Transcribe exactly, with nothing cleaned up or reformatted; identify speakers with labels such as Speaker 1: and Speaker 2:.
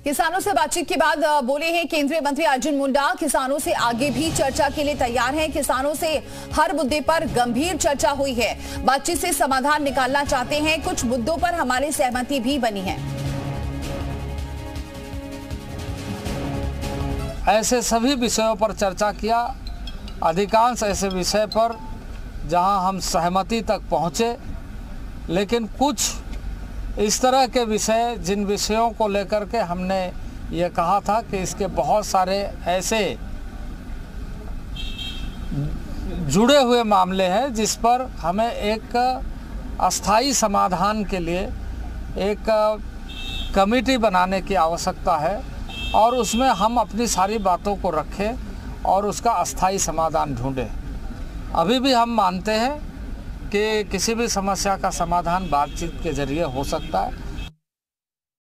Speaker 1: किसानों से बातचीत के बाद बोले हैं केंद्रीय मंत्री अर्जुन मुंडा, किसानों से आगे भी चर्चा के लिए तैयार हैं। किसानों से हर मुद्दे पर गंभीर चर्चा हुई है, बातचीत से समाधान निकालना चाहते हैं। कुछ मुद्दों पर हमारी सहमति भी बनी है।
Speaker 2: ऐसे सभी विषयों पर चर्चा किया। अधिकांश ऐसे विषय पर जहां हम सहमति तक पहुंचे, लेकिन कुछ इस तरह के विषय जिन विषयों को लेकर के हमने ये कहा था कि इसके बहुत सारे ऐसे जुड़े हुए मामले हैं जिस पर हमें एक अस्थाई समाधान के लिए एक कमेटी बनाने की आवश्यकता है और उसमें हम अपनी सारी बातों को रखें और उसका अस्थाई समाधान ढूंढें। अभी भी हम मानते हैं कि किसी भी समस्या का समाधान बातचीत के जरिए हो सकता है।